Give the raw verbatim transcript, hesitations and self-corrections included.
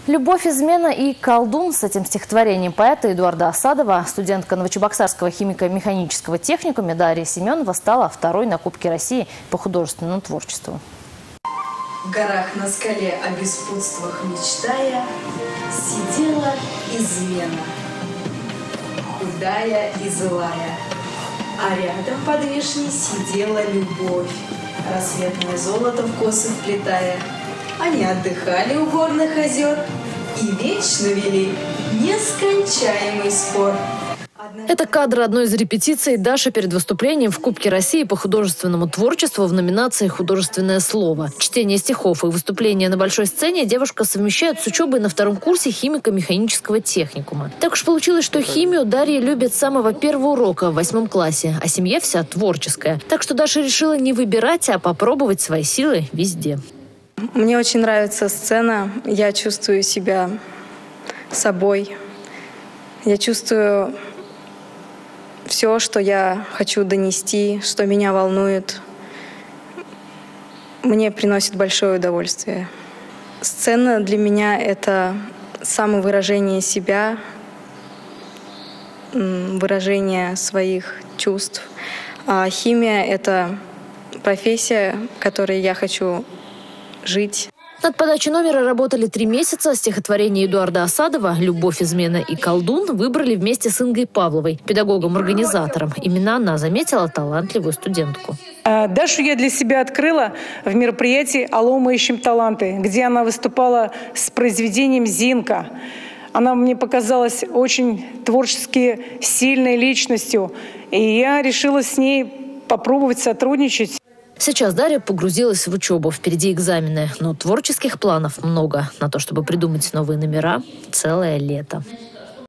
«Любовь, измена и колдун» с этим стихотворением поэта Эдуарда Асадова студентка Новочебоксарского химико-механического техникума Дарья Семенова стала второй на Кубке России по художественному творчеству. В горах на скале о беспутствах мечтая, сидела измена, худая и злая, а рядом под вишней сидела любовь, рассветное золото в косы вплетая. Они отдыхали у горных озер и вечно вели нескончаемый спор. Это кадр одной из репетиций Даши перед выступлением в Кубке России по художественному творчеству в номинации «Художественное слово». Чтение стихов и выступления на большой сцене девушка совмещает с учебой на втором курсе химико-механического техникума. Так уж получилось, что химию Дарья любит с самого первого урока в восьмом классе, а семья вся творческая. Так что Даша решила не выбирать, а попробовать свои силы везде. Мне очень нравится сцена, я чувствую себя собой, я чувствую все, что я хочу донести, что меня волнует, мне приносит большое удовольствие. Сцена для меня — это самовыражение себя, выражение своих чувств. А химия — это профессия, которой я хочу жить. Над подачей номера работали три месяца. Стихотворение Эдуарда Асадова «Любовь, измена и колдун» выбрали вместе с Ингой Павловой, педагогом-организатором. Именно она заметила талантливую студентку. Дашу я для себя открыла в мероприятии «Алло, мы ищем таланты», где она выступала с произведением «Зинка». Она мне показалась очень творчески сильной личностью, и я решила с ней попробовать сотрудничать. Сейчас Дарья погрузилась в учебу, впереди экзамены, но творческих планов много. На то, чтобы придумать новые номера, целое лето.